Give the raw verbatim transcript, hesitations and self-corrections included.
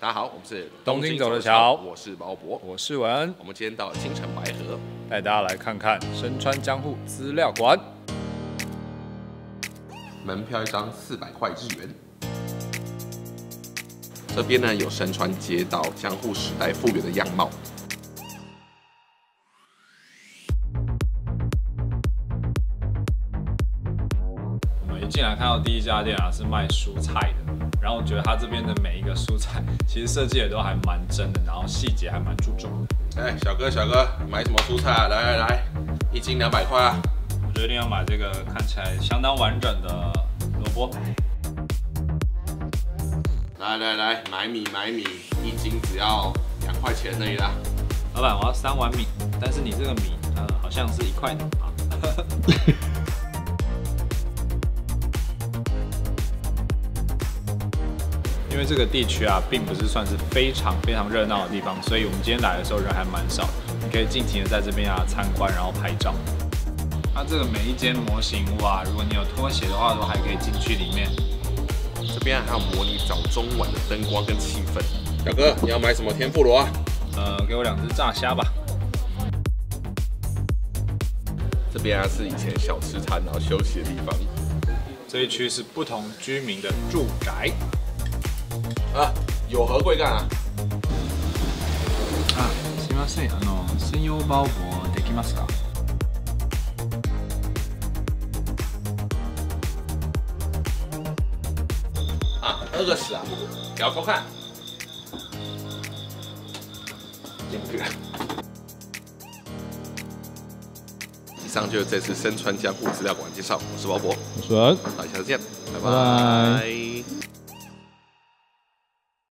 大家好，我们是东京走的桥， 我是包伯， 我是文恩。 我们今天到了青城白河， 带大家来看看深川江户资料馆。 门票一张四百块日元。这边呢有深川街道江户时代复原的样貌。 我们一进来看到第一家店啊是卖蔬菜的。 然后我觉得它这边的每一个蔬菜，其实设计也都还蛮真的，然后细节还蛮注重的。 哎，小哥小哥，买什么蔬菜啊？来来来，一斤两百块啊！ 我决定要买这个看起来相当完整的萝卜。 来来来，买米买米，一斤只要两块钱而已啦。 老板，我要三碗米，但是你这个米，呃，好像是一块的啊。因为这个地区啊，并不是算是非常非常热闹的地方，所以我们今天来的时候人还蛮少。你可以尽情的在这边啊参观，然后拍照。它这个每一间模型屋啊，如果你有拖鞋的话，都还可以进去里面。 这边还有模拟早中晚的灯光跟气氛。小哥，你要买什么天妇罗啊？ 呃，给我两只炸虾吧。 这边啊是以前小吃摊然后休息的地方。 这一区是不同居民的住宅。 啊，有何贵干啊？ あ、すみません。あの専用包裹できますか？ 啊，二个十啊，摇扣看。进不去了。以上就是这次深川江户资料馆介绍，我是包伯， 我是文， 大家下次见，拜拜拜。 拜。